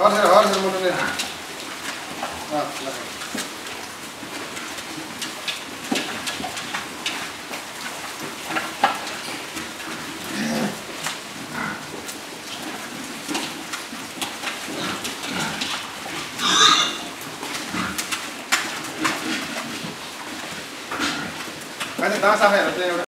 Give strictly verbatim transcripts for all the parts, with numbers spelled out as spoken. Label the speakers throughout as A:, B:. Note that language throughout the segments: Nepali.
A: हर्ष हर्ष मोटो नै अ ल अनि दास आफैहरु चाहिँ एउटा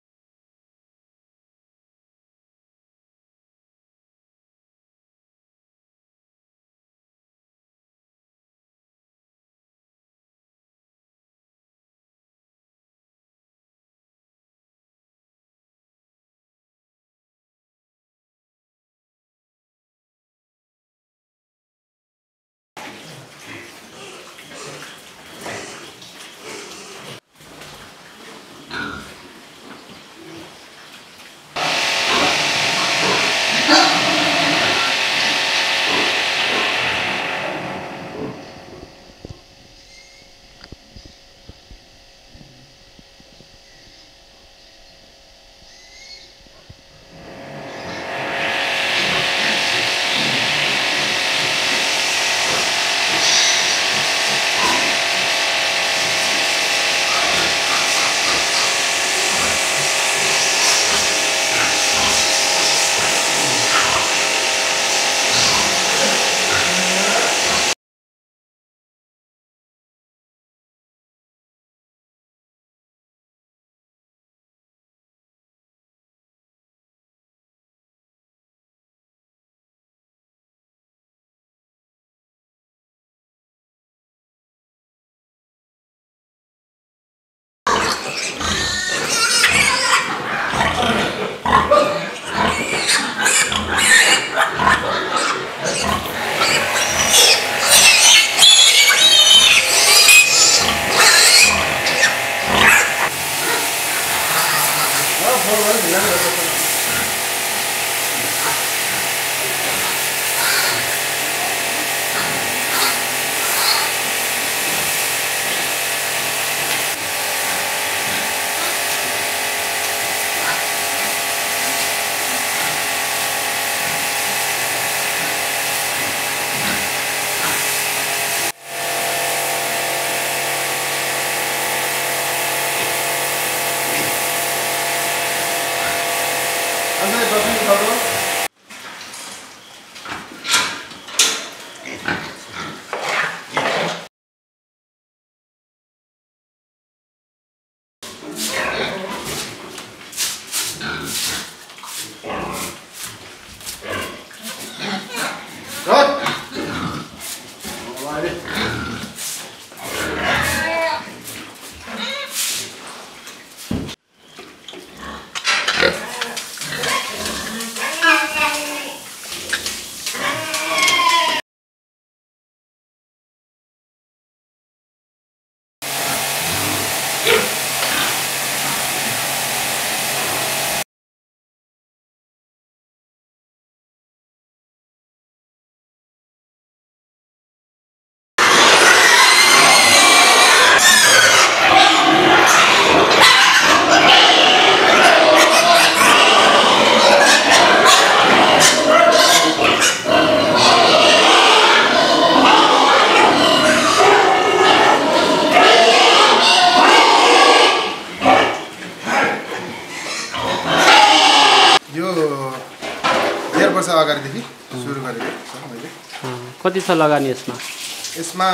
A: अगाडिदेखि सुरु गरेको छ मैले।
B: कति छ लगानी यसमा?
A: यसमा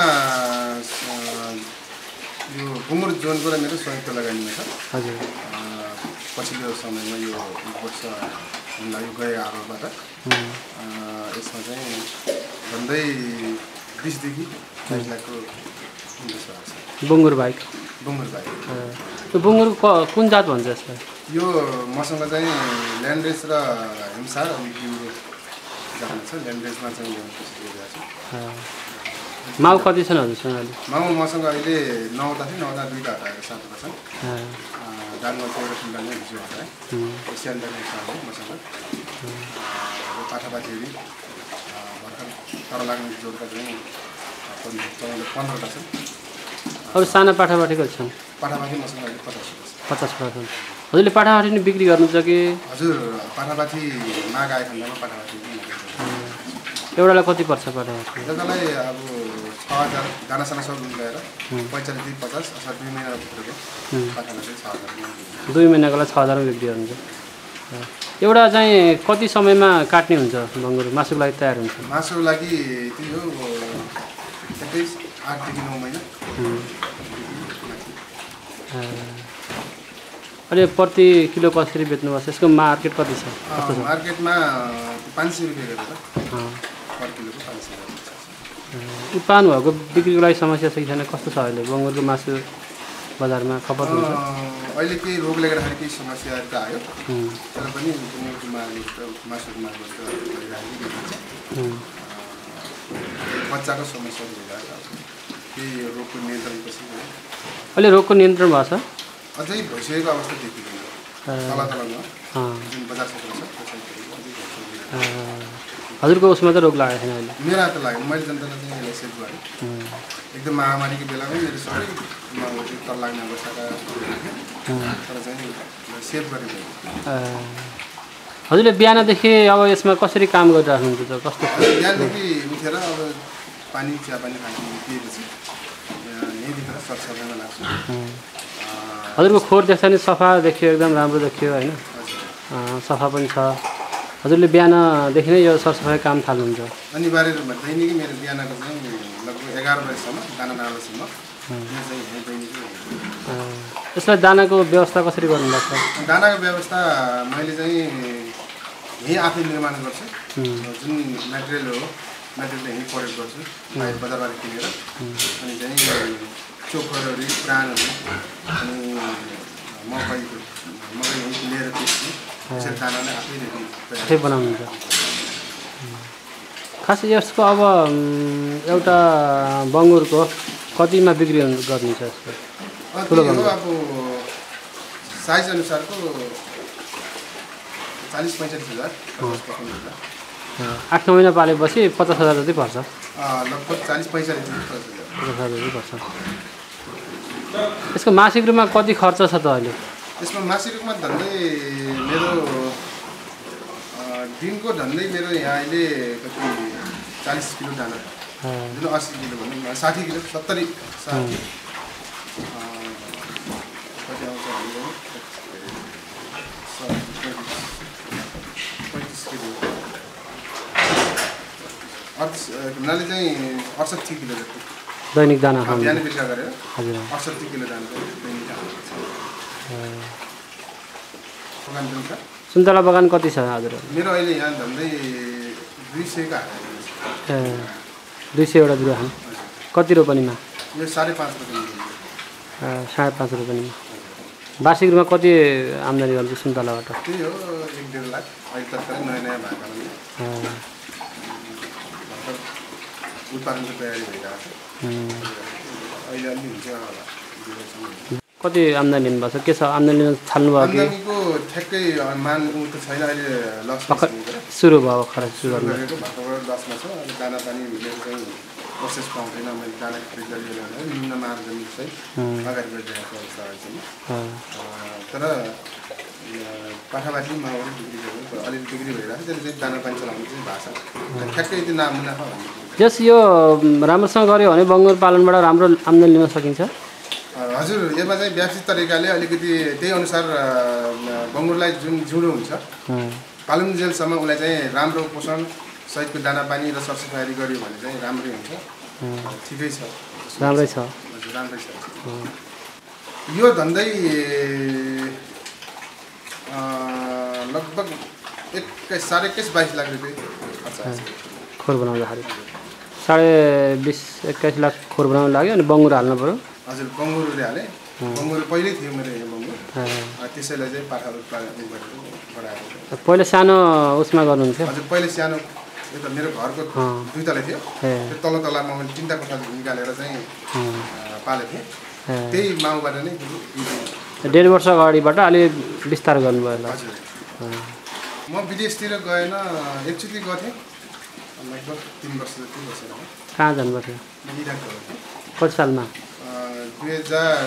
A: यो गुमुर जोनको र मेरो संयुक्त लगानीमा छ।
B: हजुर।
A: पछिल्लो समयमा यो वर्ष लाग्यो गए आरोबाट यसमा चाहिँ झन्डै बिसदेखि बाइस लाखको इन्भेस्ट भएको छ।
B: बुङ्गुर बाइक
A: बुङ्गुर बाइक
B: त्यो बुङ्गुर कुन जात भन्छ यसलाई?
A: यो मसँग चाहिँ ल्यान्डरेस र हिमसार अनि ब्युरो जानु छ। ल्यान्डरेसमा चाहिँ ल्याउनु खोजिरहेको छु।
B: माउ कति छन् हजुरसँग अहिले?
A: माउ मसँग अहिले नौवटा थियो, नौवटा दुईवटा हटाएर सातवटा छन्। डाङमा चाहिँ एउटा सुन्दा नै हिजो हटाएँ। एसियन डाङ छ मसँग। पाठापाठीहरू भर्खर तर लाग्ने जोडका चाहिँ पन्ध्रवटा छन्।
B: अब साना पाठापाठीको छन्?
A: पाठापाठी मसँग अहिले पचास
B: पचास पर्छन्। हजुरले पाठापाठी नि बिक्री गर्नुहुन्छ कि?
A: हजुर, पाठापाठी माग आए खण्डमा पाठापाठी
B: एउटालाई कति पर्छ पाठा
A: एउटालाई अब छ हजार दानासाना सब मिलाएर पैँचालिस दुई पचास अथवा दुई महिनाभित्रको पाठालाई चाहिँ छ हजार
B: दुई महिनाकोलाई छ हजारमा बिक्री हुन्छ एउटा चाहिँ कति समयमा काट्ने हुन्छ बङ्गुर मासुको लागि तयार हुन्छ
A: मासुको लागि त्यही हो एक्काइस आठदेखि नौ महिना
B: अहिले प्रति किलो कसरी बेच्नुपर्छ यसको मार्केट कति छ
A: मार्केटमा पाँच सय रुपियाँ गरेर पर किलोको पाँच सय
B: उत्पादन भएको बिक्रीको लागि समस्या छ कि छैन कस्तो छ अहिले बङ्गुरको मासु बजारमा खपत हुन्छ
A: अहिले केही रोगले गर्दाखेरि केही समस्याहरू त आयो तर पनि मासुको माग बच्चाको समस्याहरू भइरहेको केही रोगको नियन्त्रण पछि
B: अहिले रोगको नियन्त्रण भएको छ
A: अझै भइसकेको अवस्था देखिँदैन तल तलमा जुन बजार क्षेत्र छ
B: हजुरको उसमा त रोग लागेको छैन अहिले
A: मेरो त लाग्यो मैले जनतालाई चाहिँ यसलाई सेभ गरेँ एकदम महामारीको बेलामै मेरो सबै तर लाग्ने अवस्थाका तर चाहिँ सेभ गरेँ
B: हजुरले बिहानदेखि अब यसमा कसरी काम गरिराख्नुहुन्छ त कस्तो
A: बिहानदेखि उठेर अब पानी चियापानी खानु पिएपछि यहीँदेखि सरसफाइमा लाग्छु
B: हजुरको खोर देख्छ नि सफा देखियो एकदम राम्रो देखियो होइन सफा पनि छ हजुरले बिहानदेखि नै यो सरसफाइ काम थाल्नुहुन्छ
A: अनिवार्य रूपमा दैनिक मेरो बिहानको चाहिँ लगभग एघार बजीसम्म दाना डाल्दासम्म
B: यसलाई दानाको व्यवस्था कसरी गर्नुभएको छ
A: दानाको व्यवस्था मैले चाहिँ यहीँ आफै निर्माण गर्छु जुन मेटेरियल हो मेटेरियल यहीँ प्रयोग गर्छु बाहिर बजारबाट किनेर अनि चाहिँ चोकरहरू प्राणहरू अनि मकै मकै यहीँ लिएर बेच्छु त्यसरी दाना नै आफै
B: आफै बनाउनुहुन्छ खास यसको अब एउटा बङ्गुरको कतिमा बिक्री गर्नुहुन्छ यसको
A: ठुलो अब साइज अनुसारको चालिस पैँचालिस हजार
B: आठ नौ महिना पालेपछि पचास हजार जति पर्छ
A: लगभग चालिस पैँचालिस पचास
B: हजार जति पर्छ यसको मासिक रूपमा कति खर्च छ त अहिले
A: यसमा मासिक रूपमा धन्दै मेरो दिनको धन्दै मेरो यहाँ अहिले कति चालिस किलो दाना जुन अस्सी किलो भनौँ साठी किलो सत्तरी साठी कति आउँछ भने पैँतिस किलो अडतिस हुनाले चाहिँ अडसट्ठी किलो जति
B: दैनिक दाना
A: बिहान बेलुका गरेर
B: हजुर
A: अडसट्ठी किलो दाना दैनिक बगान पनि छ
B: सुन्तला बगान कति छ हजुर
A: मेरो अहिले यहाँ झन्डै दुई सयको हात
B: ए दुई सयवटा बिरुवा खानु कति रोपनीमा
A: यो साढे पाँच रुपियाँ
B: साढे पाँच रुपियाँमा वार्षिक रूपमा कति आम्दानी गर्छ सुन्तलाबाट
A: त्यही हो एक डेढ लाख अहिले तत्कालै नयाँ नयाँ भएको उत्पादनको तयारी भइरहेको छ अहिले अलि हुन्छ
B: कति आम्दानी लिनुभएको छ के छ आम्दानी लिन थाल्नुभयो कि
A: आम्दानीको ठ्याक्कै मान उ त छैन अहिले लस
B: सुरु भयो खराब सुरु गर्नु
A: भर्खर लसमा छ अहिले दाना पानी मिलेर चाहिँ प्रोसेस पाउँदैन मैले दाना खरिद गरेर निम्न मार्जन चाहिँ अगाडि बढिरहेको अवस्था अहिले तर पाखापाखी माउहरू बिक्री गरेर अलिअलि बिक्री भइरहेको छ त्यसले चाहिँ दाना पानी चलाउनु चाहिँ भएको छ ठ्याक्कै त्यो नाम मुनाफा भन्ने
B: जस यो राम्रोसँग गऱ्यो भने बङ्गुर पालनबाट राम्रो आम्दानी लिन सकिन्छ
A: हजुर यसमा चाहिँ व्यावसायिक तरिकाले अलिकति त्यही अनुसार बङ्गुरलाई जुन जिउँदो हुन्छ पालुन्जेलसम्म उसलाई चाहिँ राम्रो पोषण सहितको दाना पानी र सरसफाइ गऱ्यो भने चाहिँ राम्रै हुन्छ ठिकै छ
B: राम्रै छ
A: हजुर राम्रै छ यो धन्दै लगभग एक्काइस साढे एक्काइस बाइस लाख रुपियाँ खर्च
B: खोर बनाउँदाखेरि साढे बिस एक्काइस लाख खोर बनाउनु लाग्यो अनि बङ्गुर हाल्नु पऱ्यो
A: हजुर बङ्गुरुले हालेँ बङ्गुरु पहिल्यै थियो मेरो यहाँ बङ्गुर त्यसैलाई चाहिँ पाठा बढाएको
B: पहिला सानो उसमा गर्नुहुन्थ्यो
A: हजुर पहिले सानो यो त मेरो घरको दुई तला थियो त्यो तल्लो तलामा मैले तिनवटा कोठा निकालेर चाहिँ पालेको थिएँ त्यही माउबाट नै
B: डेढ वर्ष अगाडिबाट अलि विस्तार गर्नुभयो
A: हजुर म विदेशतिर गएन एकचोटि गर्थेँ लगभग तिन वर्ष जति बसेर
B: कहाँ जानुभएको थियो
A: इराक गएको थिएँ
B: कति सालमा
A: दुई हजार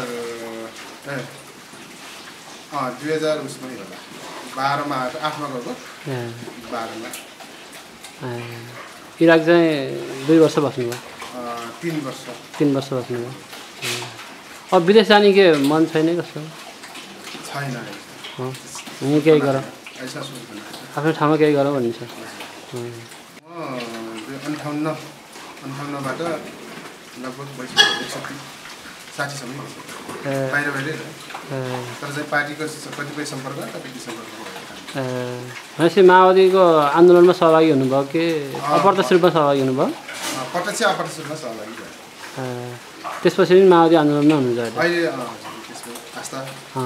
A: अँ दुई हजार उसमै होला बाह्रमा आएको आठमा गएको बाह्रमा
B: इराक चाहिँ दुई वर्ष बस्नुभयो
A: तिन वर्ष
B: तिन वर्ष बस्नुभयो अब विदेश जाने के मन छैन कस्तो
A: छैन
B: यहीँ केही गर
A: ऐसा सोच्दैन
B: आफ्नो ठाउँमा केही गर भन्ने छ
A: म अन्ठाउन्न अन्ठाउन्नबाट लगभग एकसट्ठी साठीसम्म बाहिर बाहिरै तर चाहिँ पार्टीको कतिपय सम्पर्क कतिपय सम्पर्क
B: भनेपछि माओवादीको आन्दोलनमा सहभागी हुनुभयो कि अप्रत्यक्ष रूपमा सहभागी हुनुभयो
A: प्रत्यक्ष अप्रत्यक्ष रूपमा सहभागी भयो
B: त्यसपछि पनि माओवादी आन्दोलनमा हुनुहुन्छ
A: अहिले आस्था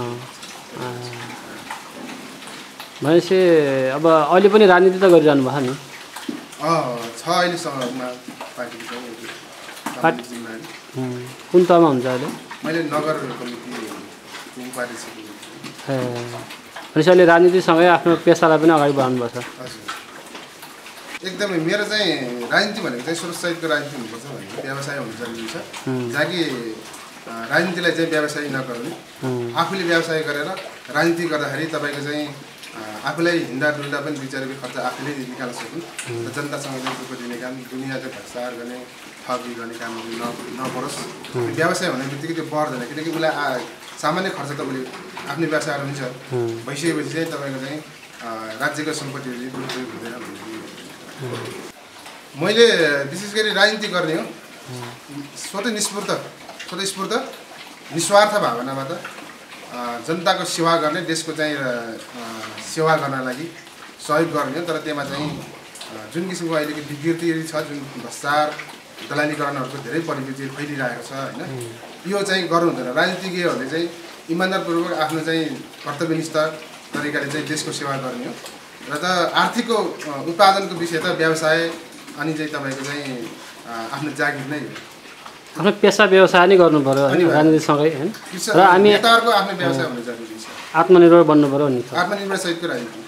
B: भनेपछि अब अहिले पनि राजनीति त गरिरहनु भएको नि
A: छ अहिलेसम्म पार्टीको
B: पार्टी कुन तहमा हुन्छ अहिले
A: मैले नगर कमिटी पार्टी
B: भनेपछि अहिले राजनीतिसँगै आफ्नो पेसालाई पनि अगाडि बढाउनुपर्छ
A: हजुर एकदमै मेरो चाहिँ राजनीति भनेको चाहिँ सुरक्षाको राजनीति हुनुपर्छ भने व्यवसाय हुनु जरुरी छ जहाँ कि राजनीतिलाई चाहिँ व्यवसाय नगर्ने आफूले व्यवसाय गरेर राजनीति गर्दाखेरि तपाईँको चाहिँ आफूलाई हिँड्दा डुल्दा पनि दुई चार रुपियाँ खर्च आफूले निकाल्न सक्नु र जनतासँग चाहिँ दुःख दिने काम दुनियाँको भ्रष्टाचार गर्ने ठगी गर्ने कामहरू न नपरोस् व्यवसाय भन्ने बित्तिकै त्यो बढ्दैन किनकि उसलाई सामान्य खर्च त उसले आफ्नै व्यवसायहरू हुन्छ भइसकेपछि चाहिँ तपाईँको चाहिँ राज्यको सम्पत्तिहरू दुरुपयोग हुँदैन भन्ने मैले विशेष गरी राजनीति गर्ने हो स्वतः निस्फूर्त स्वतः स्फूर्त निस्वार्थ भावनाबाट जनताको सेवा गर्ने देशको चाहिँ सेवा गर्न लागि सहयोग गर्ने हो तर त्यसमा चाहिँ जुन किसिमको अहिलेको विकृति छ जुन भ्रष्टाचार दलालीकरणहरूको धेरै प्रवृत्ति फैलिरहेको छ होइन यो चाहिँ गर्नु हुँदैन राजनीतिज्ञहरूले चाहिँ इमान्दारपूर्वक आफ्नो चाहिँ कर्तव्यनिष्ठ तरिकाले चाहिँ देशको सेवा गर्ने हो र त आर्थिक उत्पादनको विषय त व्यवसाय अनि चाहिँ तपाईँको चाहिँ आफ्नो जागिर नै हो
B: आफ्नो पेसा व्यवसाय नै गर्नु पर्यो राजनीतिसँगै होइन
A: र हामी नेताहरूको आफ्नो व्यवसाय हुनु जरुरी छ
B: आत्मनिर्भर बन्नु पर्यो नि
A: आत्मनिर्भर सहितको राजनीति